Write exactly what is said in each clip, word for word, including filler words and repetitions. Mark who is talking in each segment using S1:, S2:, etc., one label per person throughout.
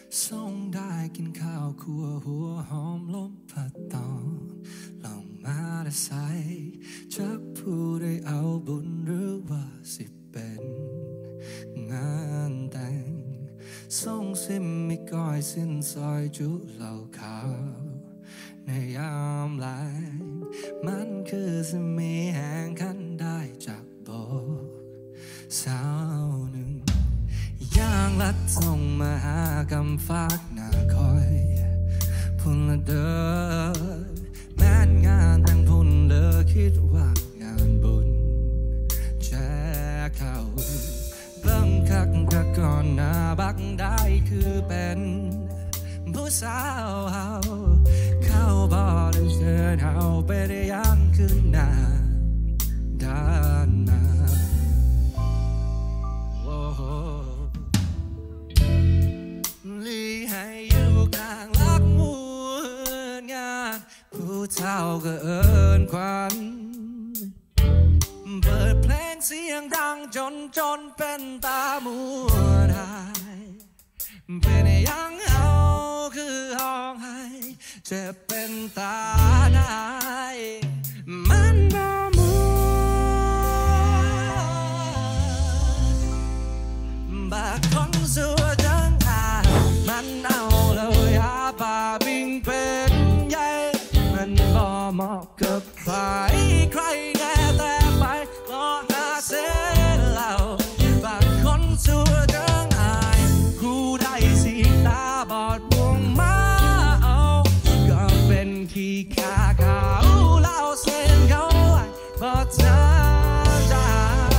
S1: ส่งได้กินข้าวคั่วหัวหอมลมพัดตองลองมาได้ใส่จักผู้ได้เอาบุญหรือว่าสิเป็นงานแต่งส่งซิมมีก้อยสิ้นซอยจุเหล่าขาวในยามแลงมันคือสมีแห่งขันได้จากบอกสาวหนึ่งย่างลัดส่งมาหากำฝากหน้าคอยพุ่นละเดินแม้นงานแต่งพุ่นเลอคิดว่างานบุญแช่เขาเบิ่งคักกะก่อนหน้าบักได้คือเป็นผู้สาวเฮาเข้าบ่ได้เชิญเฮาไปได้ยังคืนหน้าด้านหน้าลีให้อยู่กลางลักมูลงานผู้เฒ่าก็เอิ้นขวัญเปิดเพลงเสียงดังจนจนเป็นตามัวได้เป็นยังเอาคือห้องให้จะเป็นตาได้มันบ่มัวบากคนสัวจังอามันเอาเลยหาป่าบิงเป็นใหญ่มันบ่เหมาะกับใครใครแน่แต่ไปรอหาเส้นเหล่าบากคนสัวจังอายผู้ได้สีตาบอดวงมาเอาก็เป็นขี้ขาขาวเล่าเส้นเขาไว้บ่เธอได้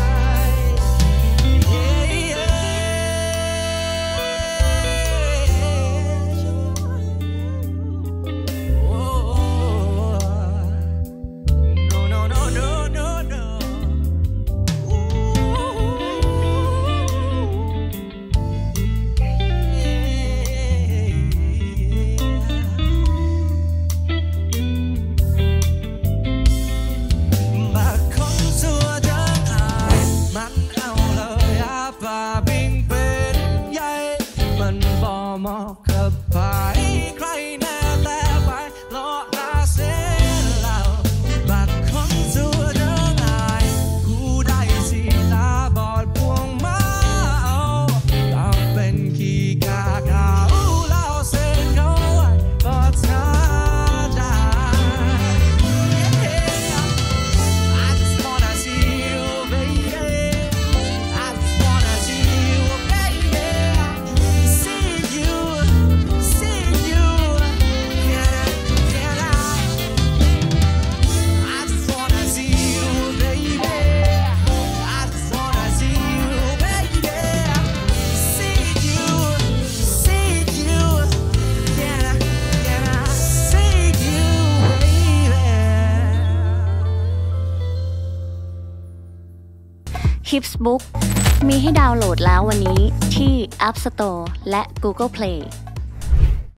S2: Hips Book มีให้ดาวน์โหลดแล้ววันนี้ที่ App Store และ Google Play